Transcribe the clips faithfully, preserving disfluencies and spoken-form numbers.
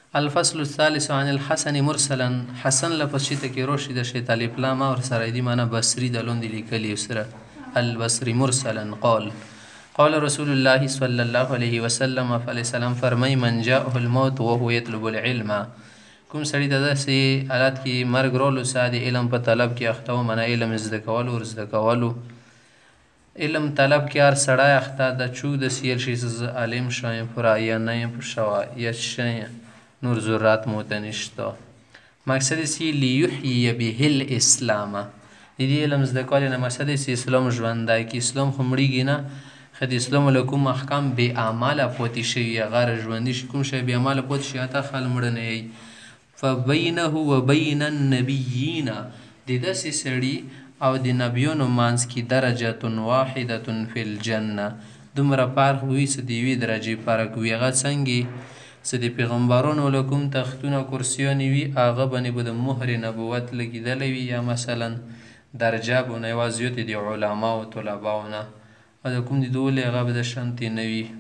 الفصل الثالث عن الحسن مرسلا حسن لپس چې ته کې روشي د شیط الف لام اور سره دی معنا بصری د لوند لیکلی سره البصری مرسلا قال قال رسول الله صلى الله عليه وسلم فعليه السلام فرمای من جاءه الموت وهو يطلب العلم کوم سړی د داسې حالات کې مرګ رولو ساده علم په طلب کې اخته و منه علم زده کولو ور زده کولو علم طلب کې هر سړی اخته د چو د سیل شي عالم شایم پر یا نه پر شوا یا شای نور ذرات موتنشتا مقصد سی لیحیی به الاسلام دیدی علم زده کول نه مقصد سی اسلام ژوندای کی اسلام خو مړیږي نه خدای اسلام لکم احکام به اعمال پوتی شي غیر ژوندۍ کوم شی به اعمال پوت شي اته خل مړ نه فبینه وبین النبیین د داسې سړي او د نبیونو مانس کی درجه واحده فی الجنه دومره فرق وي چې دی وی درجه فرق وي هغه څنګه چې د پیغمبرانو له کوم تختونه کرسیانې وي هغه باندې به د مهر نبوت لګېدلی وي یا مثلا درجه به نه یوازې د علماو طلباو نه او د کوم د دولې هغه به د شانتې نه وي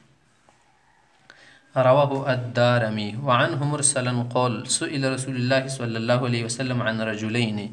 رواه الدارمي وعنه مرسلا قال سئل رسول الله صلى الله عليه وسلم عن رجلين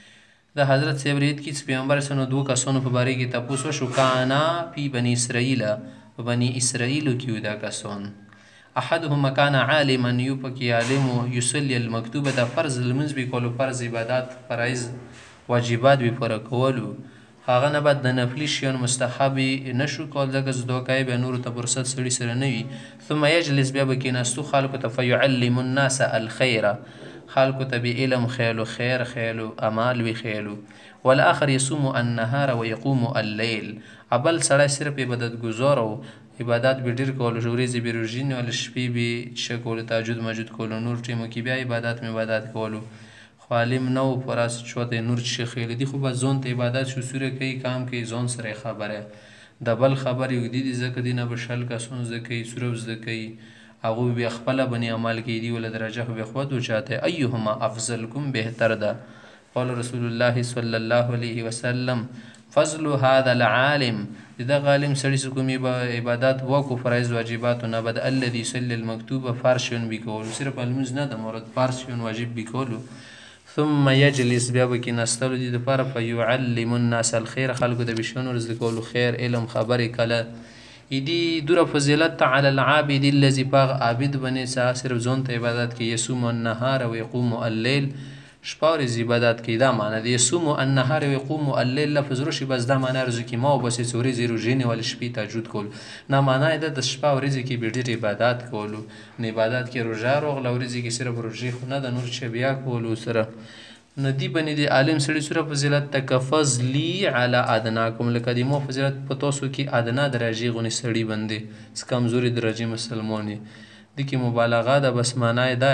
د حضرت صاحب روایت کې چې پیغمبر سنو دوه کسانو په باره کې تپوس وشو کانا فی بني اسرائیل په بني اسرائیلو کې دا کسان احدهم كان عالما يوبكي عالم يصلي المكتوبه د فرض لمنځ به کولو فرض عبادت فرایض واجبات به پر کولو هغه نه بعد د نفلي شیان مستحب نشو کول دغه زدوکای به نور ته فرصت سړي سره نه وي ثم يجلس بیا به کیناستو خلکو ته فيعلم الناس الخير خلکو ته به علم خیلو خیر خیلو اعمال وی خیلو والاخر يصوم النهار ويقوم الليل ابل سړی صرف عبادت گزار او عبادت به ډیر کول ورځې به روژې نیول شپې به څه کول تهجد مجد کولو نور ټیمو کې بیا عبادت مې عبادت کولو خو عالم نه و په راس چوته نور چې خیلی دي خو به ځان ته عبادت شو سوره کوي کام کوي ځان سره خبره د بل خبرې اوږدې دي ځکه دي نه به شل کسان زده کوي سوره زده کوي هغوی بیا خپله بنې عمل کوي دي وله درجه خو بیا خود وچاته ایهما افضلکم بهتر ده قال رسول الله صلی الله علیه وسلم فضل هذا العالم دغه عالم سړي چې کومې عبادت وکړو فرایض واجباتو نه بعد الذي يصلي المکتوبه فرشون بکولو صرف لمونځ نه د مراد فرشون واجب بکولو ثم يجلس بیا به کېناستلو دي دپاره فیعلم الناس الخیر خلکو ته به شیان ور زده کولو خیر علم خبرې کله ایدي دوره فضیلت ته علی العابد الذي پاغ عابد بنې څه صرف ځان ته عبادت کوي یصوم النهار ویقوم الليل شپه ورځ عبادت کوي دا معنی د یصوم النهار ویقوم الليل لفظ راشي بس دا معنی ارزو کې ما وبسې چې ورځې روژې نیول شپې تهجد کول نه معنی ده د شپه ورځې کې به ډېر عبادت کولو نه عبادت کې روژه راغله ورځې کې صرف روژې خو نه د نور څه بیا کولو سره نو دي باندې د عالم سړي سره فضیلت ته که فضلي علی ادناکم لکه د مو فضیلت په تاسو کې ادنا درجې غونې سړي باندې څه کمزوري درجې مسلمان یې دې کې مبالغه ده بس معنی دا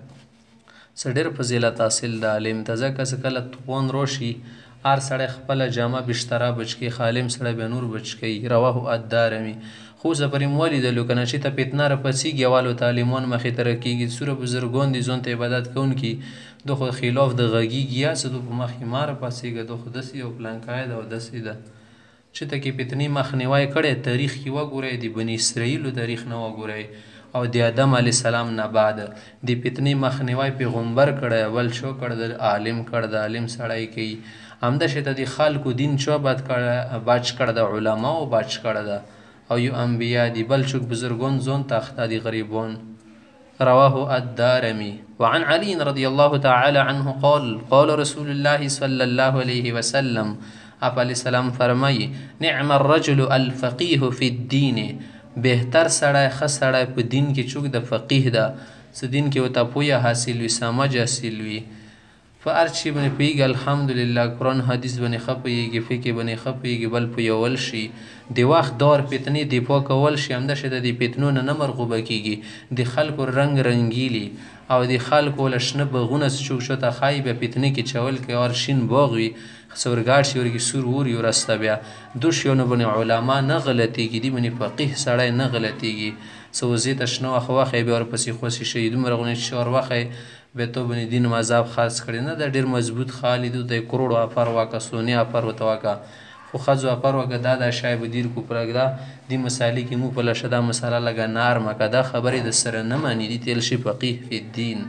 څه ډېر فضیلت حاصل د عالم ته ځکه چې کله طوفان راشي هر سړی خپله جامه بشتره بچ کوي عالم سړی بیا نور بچ کوي رواه الدارمي خو زه پرې مو ولیدلو که نه چې ته فتنه راپڅېږي اولو تعلیمان مخې ته راکېږي سوره بزرګان دي ځان ته عبادت کوونکي دو خو خلاف د غږیږي یا څه دو په مخکې ما راپاڅېږه دو خو داسې یو پلانکای ده او داسې ده چې ته کې فتنې مخنیوی کړی تاریخ کې وګورئ د بني اسرائیلو تاریخ نه وګورئ او د آدم علیه السلام نه بعد د فتنې مخنیوی پیغمبر کړی اول شو کړ د عالم کړ د عالم سړی کوي همداسې ته د خلکو دین چا بد کړه بچ کړه د علماو بچ کړه ده او یو انبیا دي بل څوک بزرګان ځان ته اخته دي غریبان رواه الدارمي وعن علي رضي الله تعالى عنه قال قال رسول الله صلى الله عليه وسلم آپ علیه السلام فرمایي نعم الرجل الفقيه في الدين بهتر سړی ښه سړی په دین کې څوک د فقیه ده څه دین کې ورته پویه حاصل وي سمج حاصل وي په هر شي باندې پوهېږي الحمدلله قرآن حدیث باندې ښه پوهېږي فقې باندې ښه پوهېږي بل پوهول شي د وخت دور فتنې دفاع کول شي همداسې د دې فتنو نه نه مرغوبه کېږي د خلکو رنګ رنګیلي او د خلکو له شنه باغونه څوک شاته ښایي بیا فتنې کې چول کوي هر شین باغ وي سورګاډ شي ورګي سور ور یو راسته بیا دو شیانو باندې علما نه غلطېږي دي باندې فقیه سړی نه غلطېږي څه وزې ته شنه واښه واخی بیا ورپسې خوسې شي دومره غونې چې ور واخی بیا تو باندې دین مذهب خاص کړی نه دا ډېر مضبوط خالي دو ته کروڑو افر واکه سونی افر ورته واکه خو ښځو اپر وکړه دا دا شای به دیر کو پرېږده دې مسالې کې موږ په لشه دا مساله لږه نارمه که دا خبرې د سره نه مني دي تیل شي فقیه فی الدین.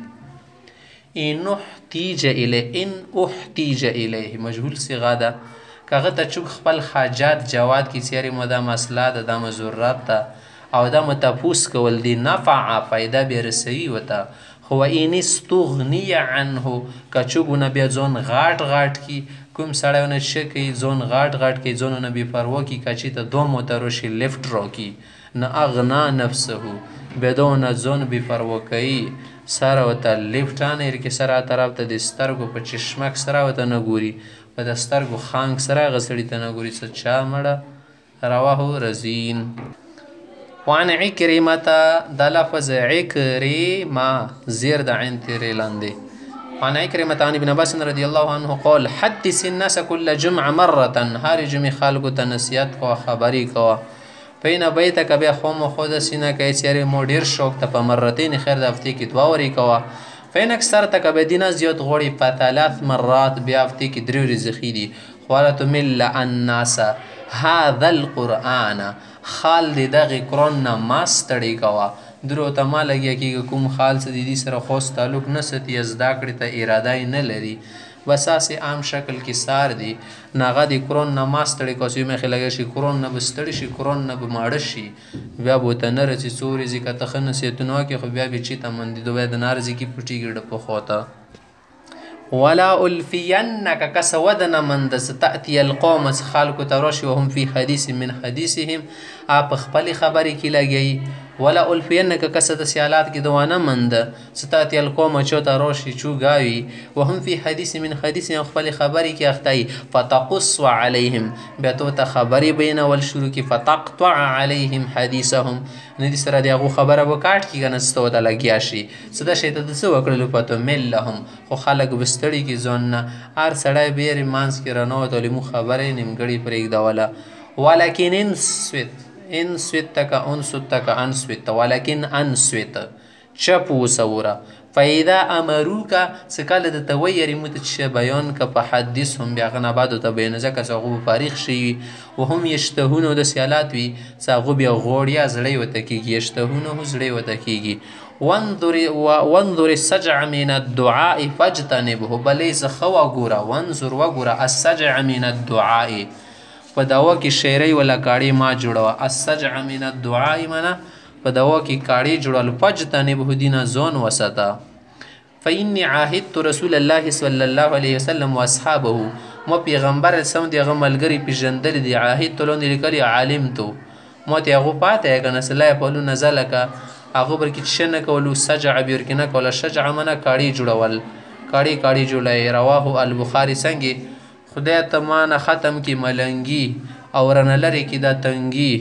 ان احتیج الیه ان احتیج الیه مجهول صیغه ده که هغه ته چوک خپل حاجات جواد کې چیرې مو دا مسله ده دا مو ضرورت ده او دا مو تپوس کول دي نفع پیدا به رسوي ورته. خو ان استغنی عنه که چوکونه بیا ځان غاټ غاټ کي کوم سړیونه چې کوي ځان غاټ غاټ کوي ځانونه بې پروا کي که چې ته دوه موترو شي لفټ راکي نه اغنا نفسه بیا دونه ځان بې پروا کوي سره ورته لفټانې کې سره طرف ته د سترګو په چشمک سره ورته نه ګوري په د سترګو خانک سره هغه سړي ته نه ګوري څه چا مړه رواه رزین. وعن عکرمة دا لفظ عکرمة زیر د عین تیرې لاندې. وعن عکرمة عن ابن عباس رضی الله عنه قال حدث الناس كل جمعة مرة هر جمعې خلکو ته نصیحت کوه خبرې کوه فإن بیتک بیا خامخا داسې نه کوې چیرې مو ډېر شوق ته په مرتين خیر د هفتې کې دوه ورې کوه فإن اکثرتک بیا دې نه زیات غواړي په ثلاث مرات بیا هفتې کې درې ورځې ښې دي. ولا تمل الناس هذا القرآن خال دې دغې قرآن نه ما ستړې کوه درو ته ما لګیا کېږي کوم خال څه د دې سره خاص تعلق نه ساتي زده کړې ته اراده یې نه لري بس هسې عام شکل کې سار دي نه هغه د قرآن نه ما ستړې کوه چې مخې لګی شي قرآن نه به ستړي شي قرآن نه به ماړه شي بیا به ورته نه رسي څو ورځې که ته ښه نصیحتونه وکړې خو بیا به چېته مندېدو بیا د نه ورځې کې پټېږي ډپه خواته. ولا الفینک کس ودنه منده ستأتی القوم څه خلکو ته راشي وهم فی حدیث من حدیثهم آپ خپلې خبرې کې لګوي. ولا الفینک کس داسې حالات کې دوانه منده ستأتی القوم چوته راشي چوګاوي وهم فی حدیث من حدیثهم خپلې خبرې کې اخته وي فتقص علیهم بیا تو ته خبرې بیانول شروع کړي فتقطع علیهم حدیثهم نه دې سره د هغو خبره به کاټ کړي که نه څه ته ورته لګیا شي څه ده شی ته د څه وکړلو فتملهم خو خلک به ستړي کړي ځان نه هر سړی بیرې منځ کې رانوتلی موږ خبرې نیمګړې پرېږدوله. ولکن انصت انصت که انصت که انصت ولکن انصت چپ وسوره فاذا امروکه څه کله درته ویرې موږ ته چې شی بیان که په حدث هم بیا هغه نه بعد ورته بیانه ځکه چې هغو به فارغ شوي وي وهم یشتهونه داسې حالات وي چې هغو بیا غوړ یا زړی ورته کېږي یشتهونه زړی ورته کېږي. وانظر السجع من الدعاء فاجتنبه بلې څه ښه وګوره وانظر وګوره السجع من الدعاء په دوا کې شیرۍ ولا کاړې ما جوړوه السجع من الدعاء منه په دوا کې کاړې جوړول فاجتنبه دې نه ځان وساته. فإني عاهدت رسول الله صلی الله علیه وسلم واصحابه ما پیغمبر اسلام د هغه ملګري پېژندلي دي عاهدت لاندې لیکلي علمتو ما ته هغو پاته یې که نه څه لا یفعلون ذلکه هغو برکې چې شه نه کولو سجع بې ورکې نه کوله شجع منه کاړې جوړول کاړې کاړې جوړی رواه البخاري څنګې خدای ته ما نه ختم کړي ملنګي او رانه لرې کړي دا تنګي.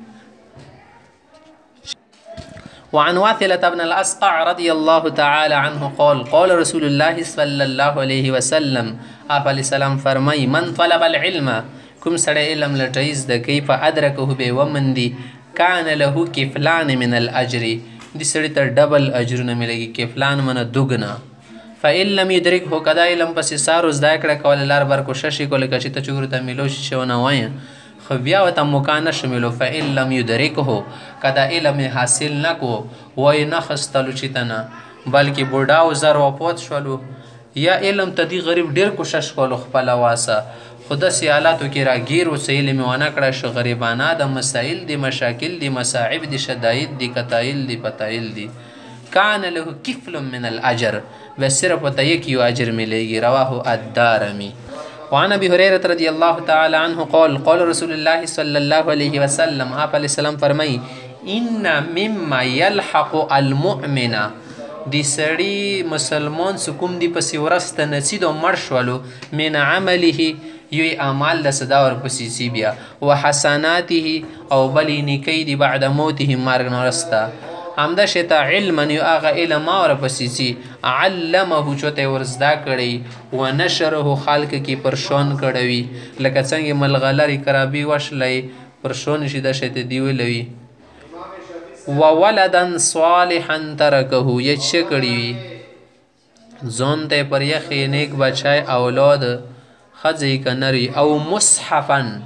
وعن واثلة بن الأسقع رضي الله تعالى عنه قال قال رسول الله صلى الله عليه وسلم آپ علیہ السلام فرمائی من طلب العلم کوم سړی علم لټوي زده کوي فأدرکه به ومندي کان له کفلان من الأجر دې سړي ته ډبل اجرونه میلېږي کفلان منه دوګنه. فإن لم يدرکه که دا علم پسې سارو زده کړه کوله لار بر کوشش یې کولی که چې ته چې ورته میلو شي چې ونه وایه خو بیا ورته موقع نه شمیلو فإن لم یدرکه که دا علم یې حاصل نه کو وایي نه خستلو چې ته نه بلکې بوډا او زر وپوت شولو یا علم ته دې غریب ډېر کوشش کولو خپله واسه خو داسې حالاتو کې راګیر اوسه علم یې ونه کړه شو غریبانه د مسایل دي مشاکل دي مصاعب دي شداید دي کتایل دي پتایل دي کان له کفل من الاجر بس صرف ورته یک یو اجر میلیږي. رواه الدارمي. وعن ابي هريره رضي الله تعالى عنه قال قال رسول الله صلى الله عليه وسلم آپ علیہ السلام فرمائی ان مما يلحق المؤمن دی سړي مسلمان سکوم دی پسې ورسته نصید او مړ شولو من عمله یوی اعمال د صدا ورپسې سی بیا وحسناته او بلې نیکۍ دی بعد موته مرګ نه ورسته همدا شی ته علما یو هغه علم ورپسې سي علمه چوته یې ور زده کړی ونشره خلق کې پرشون کړوي لکه څنګه ملغلرې کرابي وشلی پرشون شي دا شی ته دی ویلوي. وولدا صالحا ترکه یې څه کړي وي ځان ته پر یخې نیک بچی اولاد ښځې که نر او مصحفا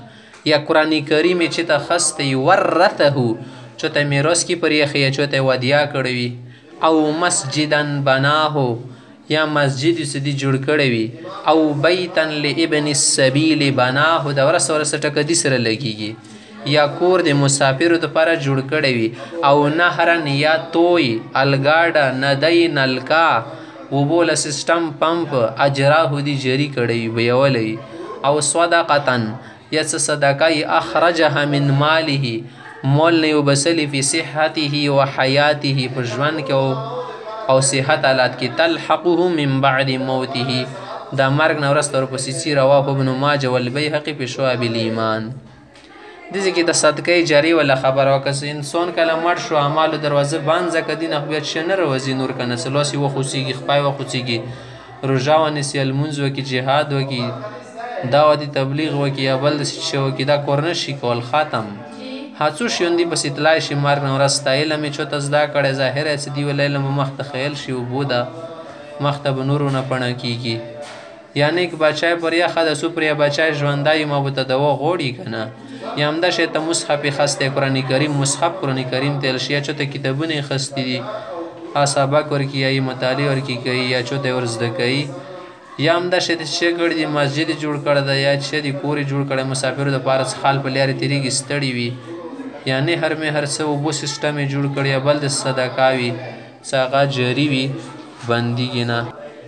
یا قرآن کریم چې ته خستی ورثه چې ته میراث کې پرېښی یا چې ته ودیا کړی وي او مسجدن بناه یا مسجد چې دې جوړ کړی وي او بیتن لابن السبیل بناه دا ورسه ورسه ټکه دې سره لګیږي یا کور د مسافرو دپاره جوړ کړی وي او نهرن یا توی الګاډه ندی نلکا اوبو له سیسټم پمپ اجراهو دې جری کړی وي بیولی او صدقتن یا څه صدقه اخرجها من ماله مول نه وبسلی فی صحته و حیاته په ژوند کې او صحت حالات کې تلحقه من بعد موته دا مرګ نه وروسته ورپسې ځي رواه ابن ماجه والبیهقي فی شعب الایمان. دې کې د صدقې جاری ولا خبره وکړه انسان کله مړ شو اعمالو دروازه بند ځکه دین خو بیا څه نه روځي نور که نه څه لاسې وخوڅېږي خپای وخوڅېږي روژه ونیسي لمونځ وکړي جهاد وکړي دعوت تبلیغ وکړي یا بل داسې څه وکړي دا کور نه شي کول ختم هڅو شیوندي پسې تلای شي مرګ نه وروسته علم یې چوته زده کړی ظاهره یې څه دي ویل علم به مخته خیل شي اوبو ده مخته به نورو نه پڼه کېږي یا نیک بچی پر یخه ده څو پرې بچی ژوندی ما به ته دوا غواړي که نه یا همدا شی ته مصحف یې خستی قرآن کریم مصحف قرآن کریم تیل شي یا چوته کتابونه یې خستي دي ها سبق ورکړي یا یې مطالعه ورکړي کوي یا چوته یې ور زده کوي یا همدا شی چې څه کړي دي مسجد یې جوړ کړی ده یا چې دي کور یې جوړ کړی مسافرو دپاره څه خال په لارې تېرېږي ستړي وي یا نه هر مې هر څه اوبو سیسټم یې جوړ کړی یا بل د صدقه وي څه هغه جاري وي بندېږي نه.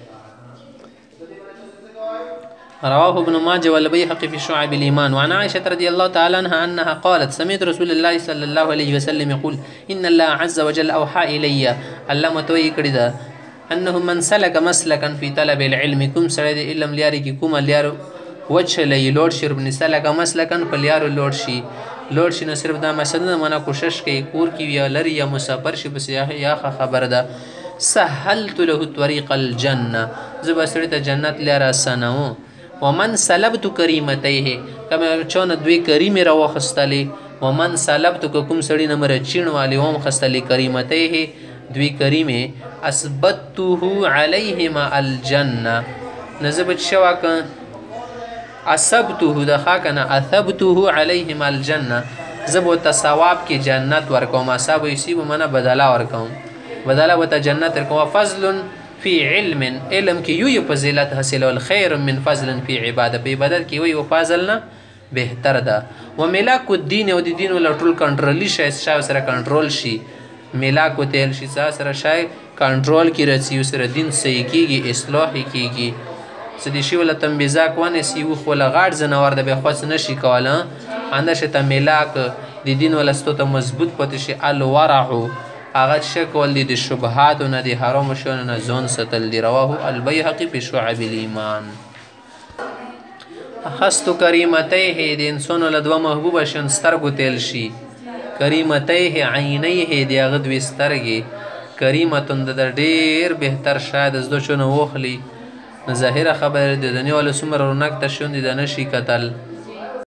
رواه ابن ماجه والبيهقي في شعب الإيمان. وعن عائشة رضي الله تعالى عنها أنها قالت سمعت رسول الله صلى الله عليه وسلم يقول إن الله عز وجل أوحى إلي الله متوي کړی ده انه من سلك مسلكا في طلب العلم کوم سړی د علم لیارې کې کومه لیار وچلی لوړ شي وربنې سلک مسلکا په لیارو لوړ شي لوړ شي نو صرف دا مسله نه منه کوشش کوي کور کې وي یا لرې یا مسافر شي بس یا ښه خبره ده سهلت له طریق الجنه زه به سړي ته جنت لیاره اسانوم. ومن سلبت کریمتیه کمه چونه دوی کریمې راواخیستلې ومن سلبت که کوم سړي نه مره چین والې وم خستلې کریمتیه دوی کریمې اثبته علیهما الجنه نه زه به شوه که اثبته د ښه که نه اثبته علیهما الجنه زه به ورته ثواب کې جنت ورکوم اصاب یصیب منه بدله ورکوم بدله ورته جنت ورکوم. فضل فی علم علم کې یو یو فضیلت حاصلول خیر من فضل فی عبادت په عبادت کې یو یو فضل نه بهتر ده. و ملاک الدین او د دین ول ټول کنټرولي شي شاو سره کنټرول شي ملاک وتل شي سره شای کنټرول کې رسی سره دین صحیح کیږي اصلاح کیږي سدي شی ول تنبیزا کوونه سی و خو لغاړ زنور د به خاص نشي کوله اندشه ته ملاک د دین ول استو ته مضبوط پته شي الورع هغه شکل دي د شبهات نه دي حرام شونه نه ځون ستل دي. رواه البيهقي في شعب الايمان. خستو کریمتیه د انسان له دوه محبوبه شن سترګو تل شي کریمتیه عینیه دی هغه دوی سترګې کریمتون د ډیر بهتر شاید از دو چونه وخلی ظاهره خبر د دنیا ول سمر رونق ته شوند د نشي کتل